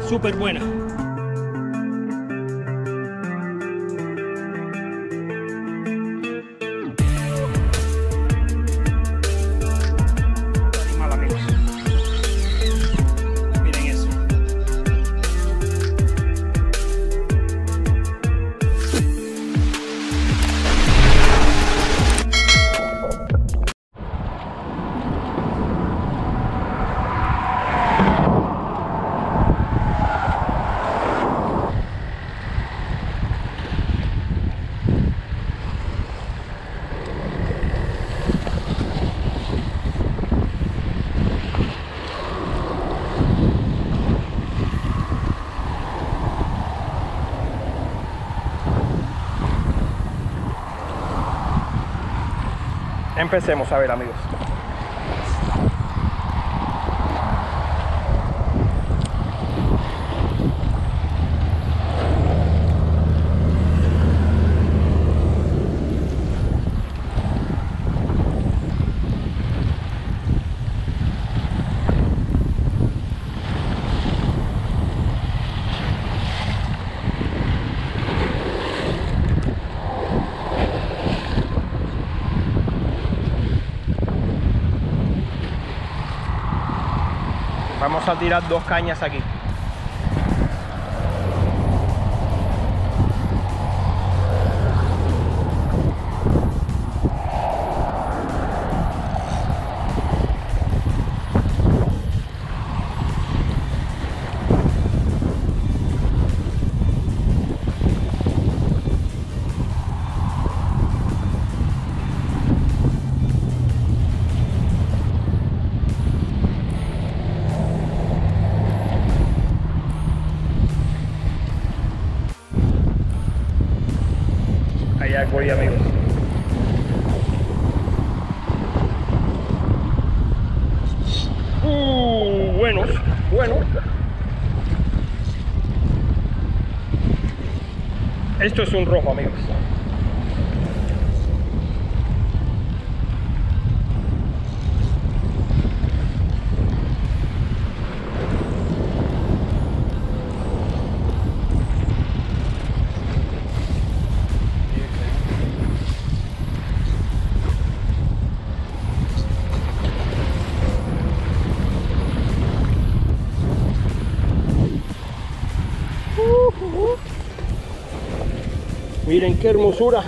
súper buena. Animal, amigos. Miren eso. Empecemos a ver, amigos. Vamos a tirar 2 cañas aquí. Allá voy, amigos. Bueno. Esto es un rojo, amigos. Miren qué hermosura.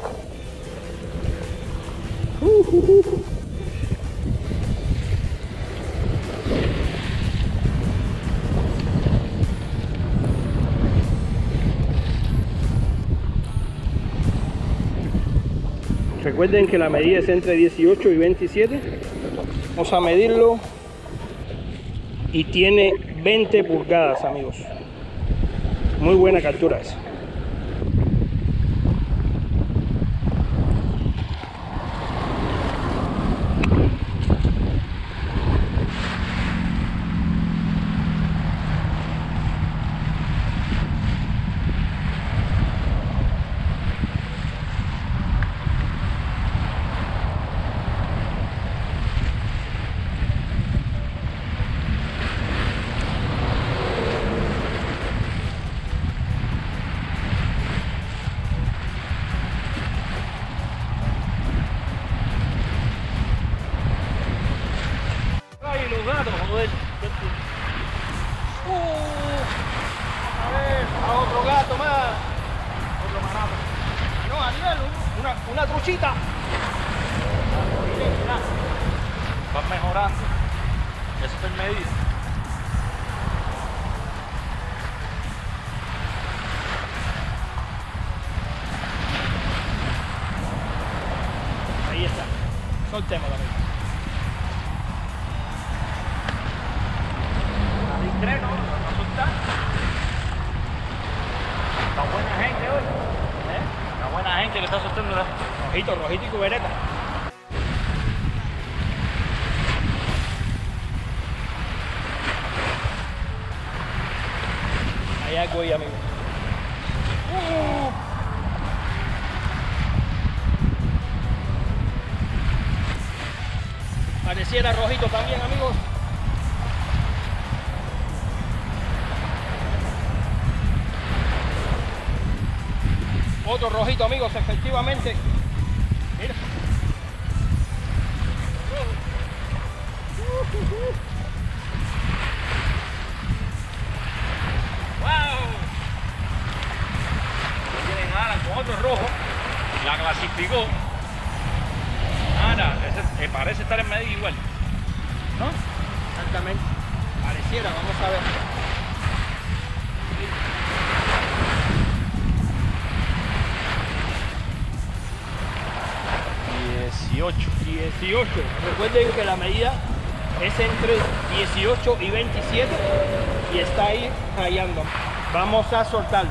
Recuerden que la medida es entre 18 y 27. Vamos a medirlo. Y tiene 20 pulgadas, amigos. Muy buena captura esa. Joder. A ver, a otro gato más. Otro manato. No, Daniel, una truchita. Van mejorando. Eso es el medido. Ahí está. Soltémosla. No asustar. Está buena gente hoy. Una buena gente que está soltando. Rojito y cubereta. Allá voy, amigo. Pareciera rojito también, amigos. Otro rojito, amigos, efectivamente. Mira. ¡Wow! Tienen Alan con otro rojo. La clasificó. Ana, ese parece estar en medio igual, ¿no? Exactamente. Pareciera, vamos a ver. 18. Recuerden que la medida es entre 18 y 27 y está ahí rayando. Vamos a soltarlo.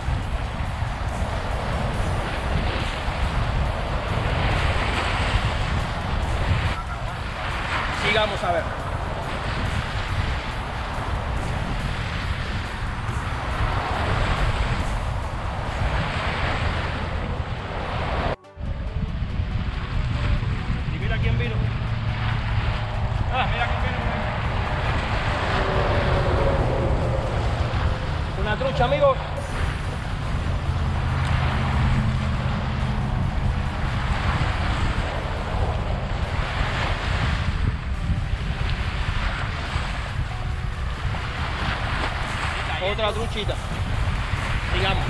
Sigamos a ver. Y mira quién vino. Ah, mira quién vino. Una trucha, amigos. Otra truchita. Sigamos.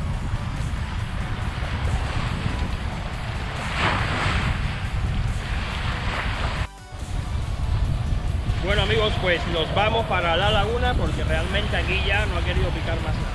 Bueno, amigos, pues nos vamos para la laguna porque realmente aquí ya no ha querido picar más nada.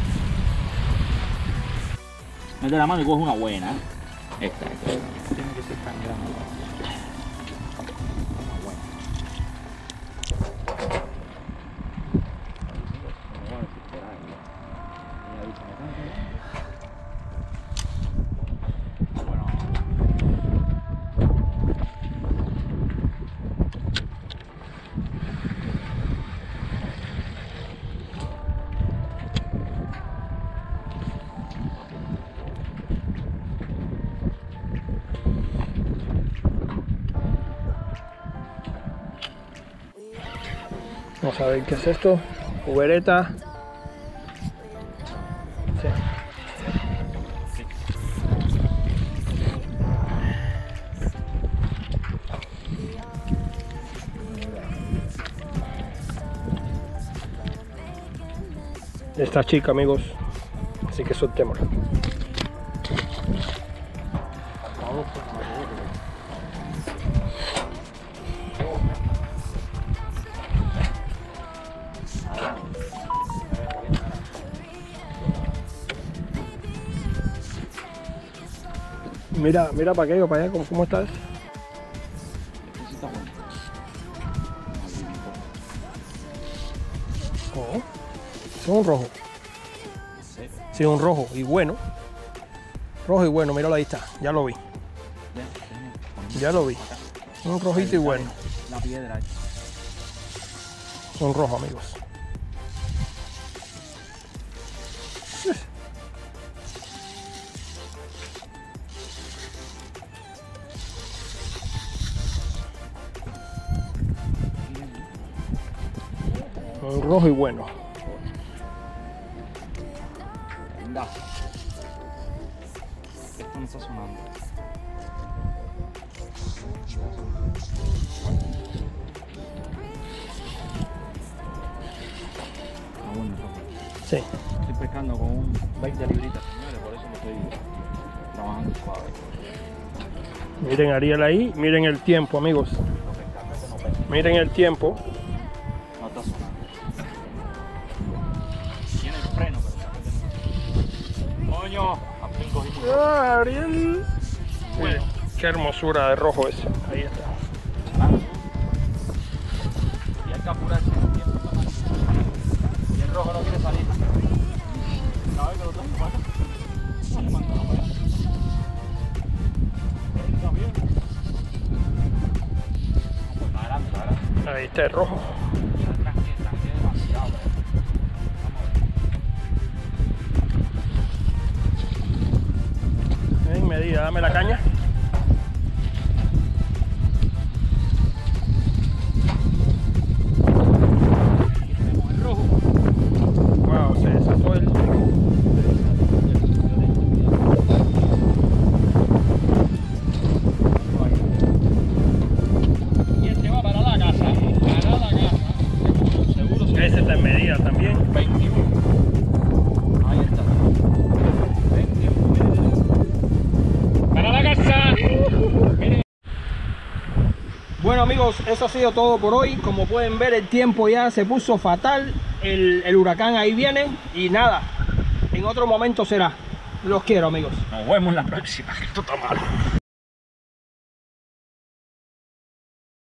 Mete la mano y coge una buena. Esta. Tiene que ser tan grande. Vamos a ver qué es esto. Cubereta. Sí. Esta chica, amigos. Así que soltémosla. Mira para aquello, para allá, ¿cómo estás? Oh, es un rojo. Sí, un rojo y bueno. Rojo y bueno, míralo ahí está, ya lo vi. Ya lo vi. Un rojito y bueno. La piedra. Un rojo, amigos. Un rojo y bueno. Venga. Esto no está sonando. Está bueno, Sí. estoy pescando con un 20 libritas, señores, por eso lo estoy trabajando suave. Miren a Ariel ahí, miren el tiempo, amigos. Miren el tiempo. No está sonando. Tiene el freno, pero coño, a 5 y mucho. ¡Ah, Ariel! Bueno, qué hermosura de rojo ese. Ahí está. Y hay que apurarse. Y el rojo no quiere salir. ¿Sabes que lo tengo para acá? Ahí está el rojo. En medida, dame la caña. Wow, se desató el... amigos, eso ha sido todo por hoy. Como pueden ver, el tiempo ya se puso fatal. El huracán ahí viene y nada, en otro momento será. Los quiero, amigos. Nos vemos en la próxima, que esto está malo.